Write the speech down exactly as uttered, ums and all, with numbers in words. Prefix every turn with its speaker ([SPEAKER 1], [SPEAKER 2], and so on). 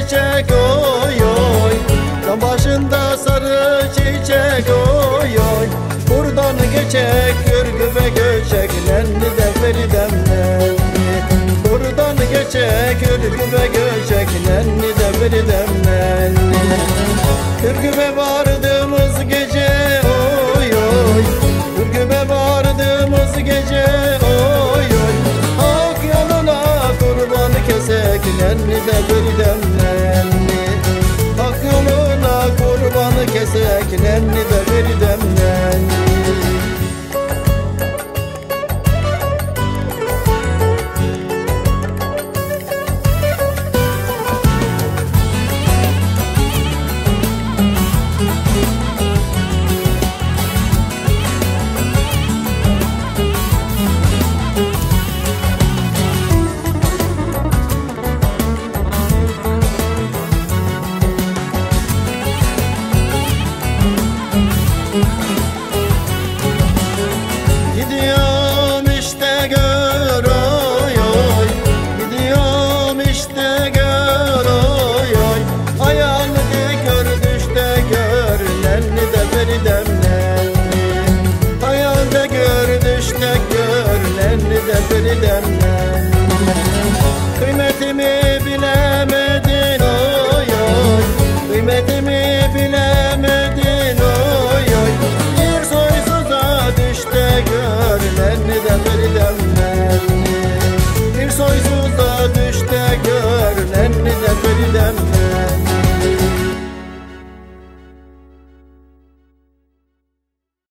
[SPEAKER 1] çiçek oy oy, dam başında sarı çiçek oy oy. Buradan geçek ürgübe göçek, nenni de Feridem nenni. Buradan geçek ürgübe göçek, nenni de Feridem nenni. Ürgübe vardığımız gece oy oy, ürgübe vardığımız gece oy oy. Ak yoluna kurban kesek, nenni de Feridem nenni. Ak yoluna kurban kesek, nenni de Feridem nenni. Gidiyorum işte gör oy oy, gidiyorum işte gör oy oy. Ayağını dikör düşte gör, nenni de Feridem nenni. Ayağını gör düşte gör, nenni de Feridem nenni. Kıymetimi bilemedin oy oy, kıymetimi bilemedin.